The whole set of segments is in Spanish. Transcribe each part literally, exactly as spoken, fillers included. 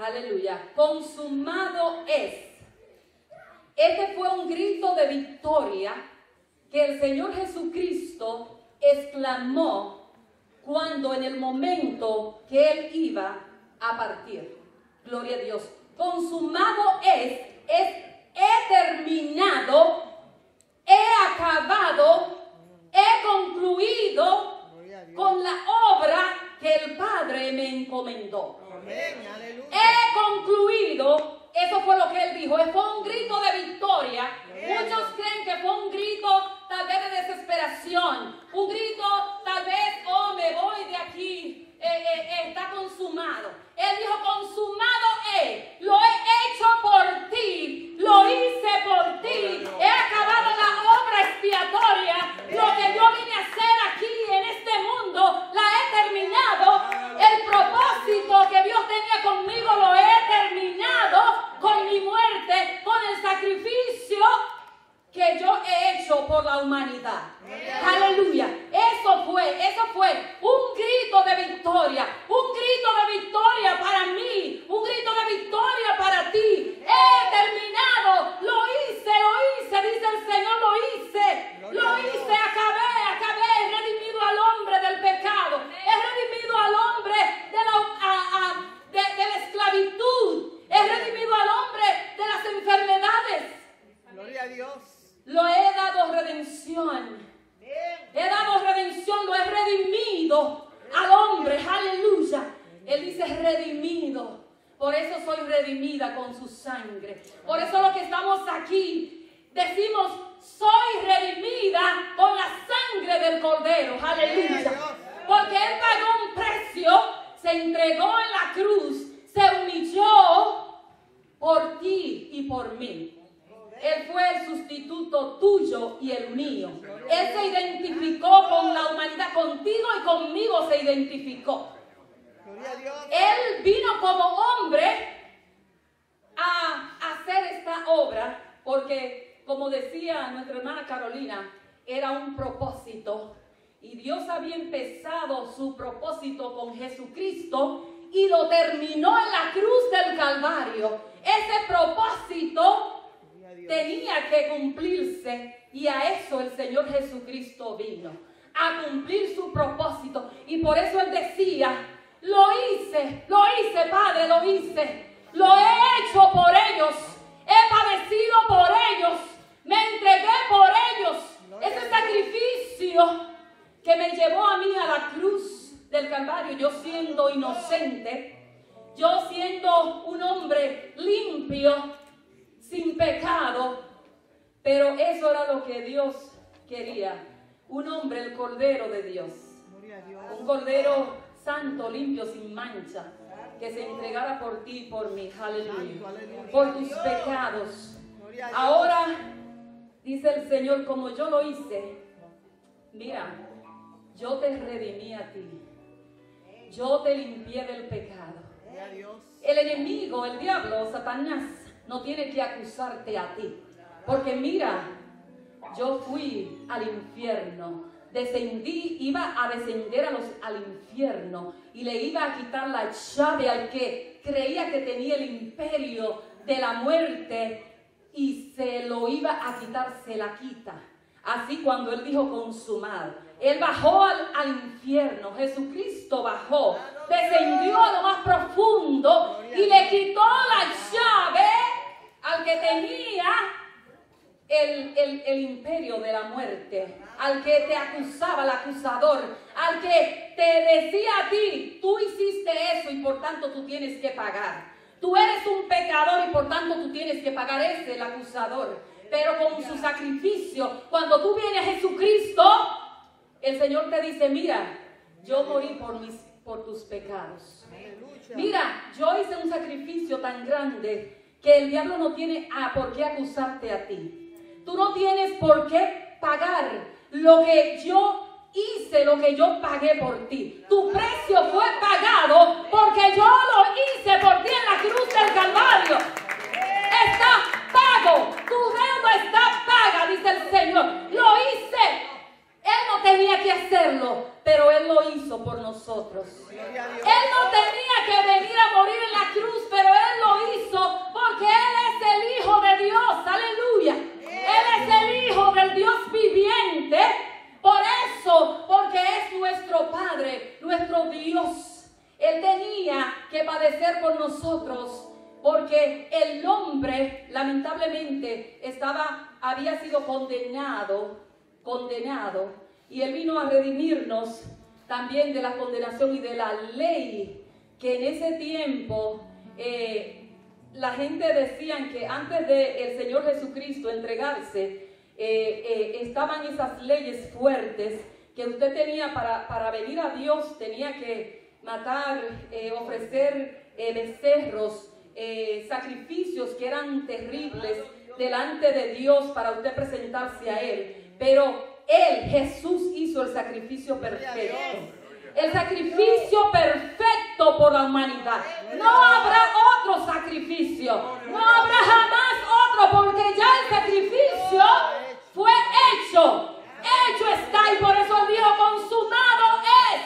Aleluya. Consumado es. Este fue un grito de victoria que el Señor Jesucristo exclamó cuando en el momento que Él iba a partir. Gloria a Dios. Consumado es, es he terminado, he acabado, he concluido con la obra que el Padre me encomendó. Amén, aleluya. He concluido, eso fue lo que Él dijo, fue un grito de victoria. Amén. Muchos creen que fue un grito tal vez de desesperación, un grito tal vez, oh, me voy de aquí, eh, eh, eh, está consumado. Él dijo, consumado es, lo he hecho por ti, lo hice por ti, he acabado la obra expiatoria, lo que yo vine a hacer aquí en este mundo, la he terminado. El propósito que Dios tenía conmigo lo he terminado con mi muerte, con el sacrificio que yo he hecho por la humanidad. Aleluya. Eso fue, eso fue un grito de victoria, un grito de victoria para mí, un grito de victoria para ti. He terminado, lo hice, lo hice, dice el Señor, lo hice, lo hice, acabé, acabé, he redimido al hombre del pecado, he redimido al hombre de la, a, a, de, de la esclavitud, he redimido al hombre de las enfermedades. Gloria a Dios. Lo he dado redención. He dado redención, lo he redimido al hombre. Aleluya. Él dice redimido. Por eso soy redimida con su sangre. Por eso los que estamos aquí decimos soy redimida con la sangre del Cordero. Aleluya. Porque Él pagó un precio, se entregó en la cruz, se humilló por ti y por mí. Él fue el sustituto tuyo y el mío. Él se identificó con la humanidad, contigo y conmigo se identificó. Él vino como hombre a hacer esta obra porque, como decía nuestra hermana Carolina, era un propósito. Y Dios había empezado su propósito con Jesucristo y lo terminó en la cruz del Calvario. Ese propósito tenía que cumplirse y a eso el Señor Jesucristo vino, a cumplir su propósito. Y por eso Él decía, lo hice, lo hice, Padre, lo hice, lo he hecho por ellos, he padecido por ellos, me entregué por ellos. Ese sacrificio que me llevó a mí a la cruz del Calvario, yo siendo inocente, yo siendo un hombre limpio, sin pecado, pero eso era lo que Dios quería. Un hombre, el Cordero de Dios. Un Cordero santo, limpio, sin mancha, que se entregara por ti y por mí. Aleluya. Por tus pecados. Ahora, dice el Señor, como yo lo hice, mira, yo te redimí a ti. Yo te limpié del pecado. El enemigo, el diablo, Satanás, no tiene que acusarte a ti. Porque mira, yo fui al infierno. Descendí, iba a descender a los, al infierno. Y le iba a quitar la llave al que creía que tenía el imperio de la muerte. Y se lo iba a quitar, se la quita. Así cuando Él dijo consumado. Él bajó al, al infierno. Jesucristo bajó. Descendió a lo más profundo. Y le quitó la llave al que tenía el, el, el imperio de la muerte, al que te acusaba, el acusador, al que te decía a ti, tú hiciste eso y por tanto tú tienes que pagar. Tú eres un pecador y por tanto tú tienes que pagar. Ese el acusador. Pero con su sacrificio, cuando tú vienes a Jesucristo, el Señor te dice, mira, yo morí por, mis, por tus pecados. Mira, yo hice un sacrificio tan grande que el diablo no tiene ah, por qué acusarte a ti. Tú no tienes por qué pagar lo que yo hice, lo que yo pagué por ti. Tu precio fue pagado porque yo lo hice por ti en la cruz del Calvario. Está pago, tu deuda está paga, dice el Señor. Lo hice. Él no tenía que hacerlo, pero Él lo hizo por nosotros. Él no tenía que venir a morir en la cruz, pero padecer por nosotros, porque el hombre lamentablemente estaba, había sido condenado, condenado, y Él vino a redimirnos también de la condenación y de la ley, que en ese tiempo eh, la gente decía que antes de el Señor Jesucristo entregarse, eh, eh, estaban esas leyes fuertes que usted tenía para, para venir a Dios, tenía que matar, eh, ofrecer eh, becerros, eh, sacrificios que eran terribles delante de Dios para usted presentarse a Él. Pero Él, Jesús, hizo el sacrificio perfecto. El sacrificio perfecto por la humanidad. No habrá otro sacrificio. No habrá jamás otro, porque ya el sacrificio fue hecho. Hecho está, y por eso Él dijo: consumado es.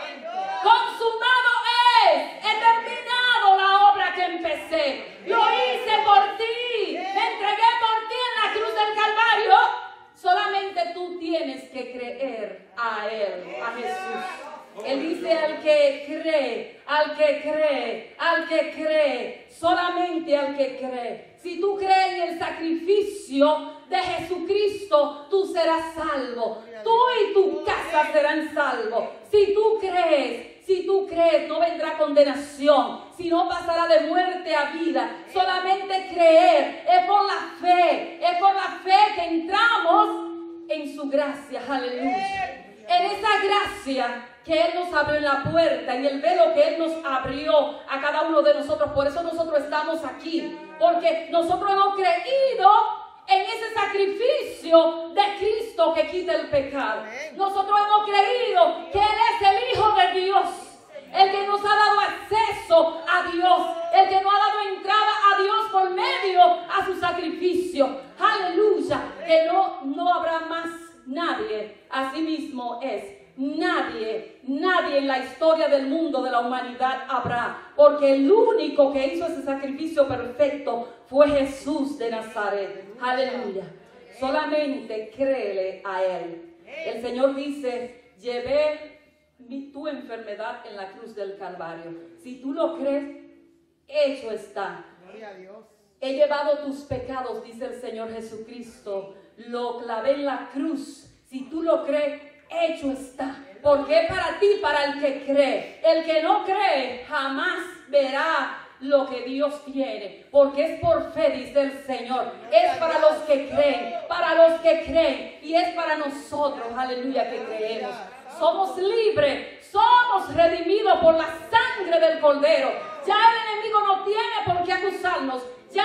Consumado es. He terminado la obra que empecé. Lo hice por ti. Me entregué por ti en la cruz del Calvario. Solamente tú tienes que creer a Él, a Jesús. Él dice: al que cree, al que cree, al que cree, solamente al que cree. Si tú crees en el sacrificio de Jesucristo, tú serás salvo. Tú y tu casa serán salvos. Si tú crees, si tú crees, no vendrá condenación, sino pasará de muerte a vida. Solamente creer, es por la fe, es por la fe que entramos en su gracia. Aleluya. En esa gracia que Él nos abrió en la puerta, en el velo que Él nos abrió a cada uno de nosotros. Por eso nosotros estamos aquí, porque nosotros hemos creído en ese sacrificio de Cristo que quita el pecado. Nosotros hemos creído que Él es el Hijo de Dios, el que nos ha dado acceso a Dios, el que nos ha dado entrada a Dios por medio a su sacrificio. Aleluya. Que no, no habrá más nadie. Así mismo es. Nadie, nadie en la historia del mundo, de la humanidad habrá, porque el único que hizo ese sacrificio perfecto fue Jesús de Nazaret. Aleluya. Solamente créele a Él. El Señor dice: llevé mi, tu enfermedad en la cruz del Calvario. Si tú lo crees, hecho está. Gloria a Dios. He llevado tus pecados, dice el Señor Jesucristo. Lo clavé en la cruz. Si tú lo crees, hecho está. Porque es para ti, para el que cree. El que no cree jamás verá lo que Dios tiene, porque es por fe, dice el Señor. Es para los que creen, para los que creen, y es para nosotros, aleluya, que creemos. Somos libres, somos redimidos por la sangre del Cordero. Ya el enemigo no tiene por qué acusarnos. Ya,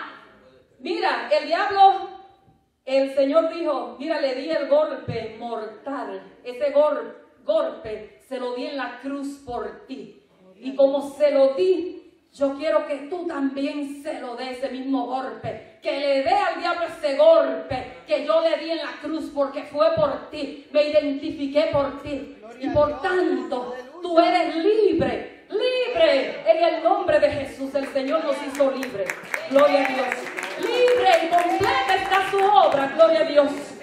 mira, el diablo, el Señor dijo: mira, le di el golpe mortal. Ese gol, golpe se lo di en la cruz por ti. Y como se lo di, yo quiero que tú también se lo des ese mismo golpe. Que le dé al diablo ese golpe que yo le di en la cruz, porque fue por ti. Me identifiqué por ti. Y por tanto, tú eres libre. Libre en el nombre de Jesús. El Señor nos hizo libres. Gloria a Dios. Libre y completa está su obra. Gloria a Dios.